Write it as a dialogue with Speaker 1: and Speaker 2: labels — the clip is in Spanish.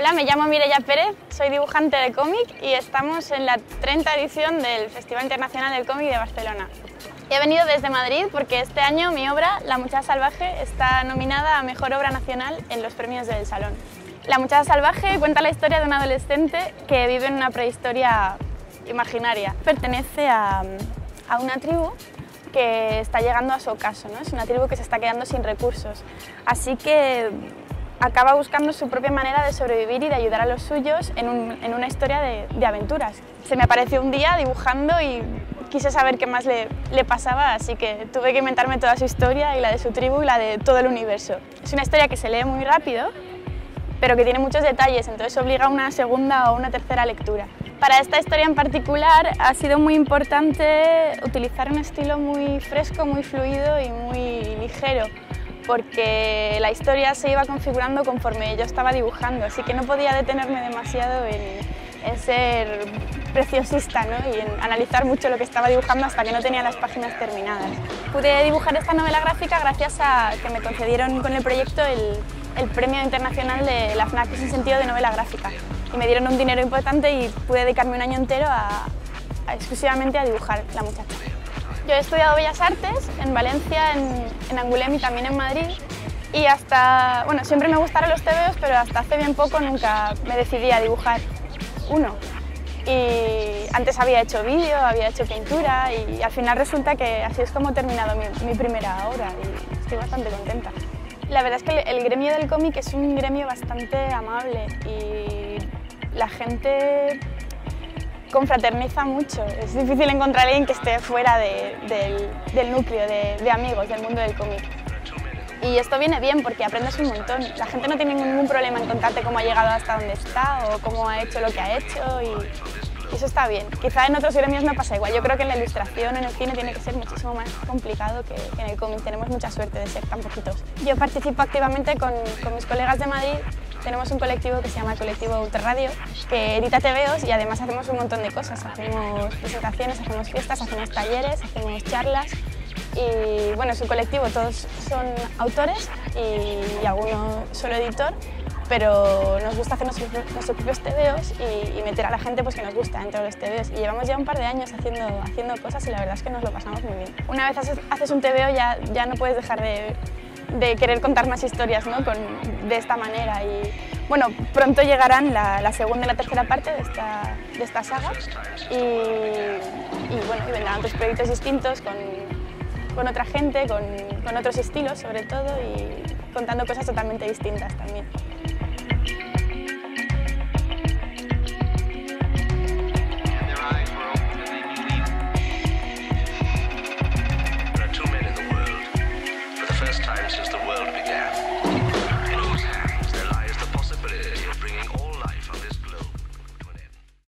Speaker 1: Hola, me llamo Mireia Pérez, soy dibujante de cómic y estamos en la 30ª edición del Festival Internacional del Cómic de Barcelona. He venido desde Madrid porque este año mi obra, La Muchacha Salvaje, está nominada a Mejor Obra Nacional en los premios del Salón. La Muchacha Salvaje cuenta la historia de un adolescente que vive en una prehistoria imaginaria. Pertenece a una tribu que está llegando a su ocaso, ¿no? Es una tribu que se está quedando sin recursos, así que acaba buscando su propia manera de sobrevivir y de ayudar a los suyos en una historia de aventuras. Se me apareció un día dibujando y quise saber qué más le pasaba, así que tuve que inventarme toda su historia y la de su tribu y la de todo el universo. Es una historia que se lee muy rápido, pero que tiene muchos detalles, entonces obliga a una segunda o una tercera lectura. Para esta historia en particular ha sido muy importante utilizar un estilo muy fresco, muy fluido y muy ligero, porque la historia se iba configurando conforme yo estaba dibujando, así que no podía detenerme demasiado en ser preciosista, ¿no? Y en analizar mucho lo que estaba dibujando hasta que no tenía las páginas terminadas. Pude dibujar esta novela gráfica gracias a que me concedieron con el proyecto el Premio Internacional de la FNAC sin sentido de novela gráfica, y me dieron un dinero importante y pude dedicarme un año entero exclusivamente a dibujar La Muchacha. Yo he estudiado Bellas Artes en Valencia, en Angulem y también en Madrid, y siempre me gustaron los tebeos, pero hasta hace bien poco nunca me decidí a dibujar uno. Y antes había hecho vídeo, había hecho pintura y al final resulta que así es como he terminado mi primera obra y estoy bastante contenta. La verdad es que el gremio del cómic es un gremio bastante amable y la gente confraterniza mucho. Es difícil encontrar a alguien que esté fuera del núcleo de amigos del mundo del cómic. Y esto viene bien porque aprendes un montón. La gente no tiene ningún problema en contarte cómo ha llegado hasta donde está o cómo ha hecho lo que ha hecho y eso está bien. Quizá en otros gremios no pasa igual. Yo creo que en la ilustración o en el cine tiene que ser muchísimo más complicado que en el cómic. Tenemos mucha suerte de ser tan poquitos. Yo participo activamente con mis colegas de Madrid. Tenemos un colectivo que se llama Colectivo Ultrarradio, que edita tebeos y además hacemos un montón de cosas. Hacemos presentaciones, hacemos fiestas, hacemos talleres, hacemos charlas. Y bueno, es un colectivo, todos son autores y alguno solo editor, pero nos gusta hacer nuestros propios tebeos y meter a la gente pues, que nos gusta dentro de los tebeos. Y llevamos ya un par de años haciendo cosas y la verdad es que nos lo pasamos muy bien. Una vez haces un tebeo ya no puedes dejar de querer contar más historias, ¿no? de esta manera. Y bueno, pronto llegarán la segunda y la tercera parte de esta saga y vendrán otros proyectos distintos con otra gente, con otros estilos sobre todo y contando cosas totalmente distintas también.
Speaker 2: Time since the world began.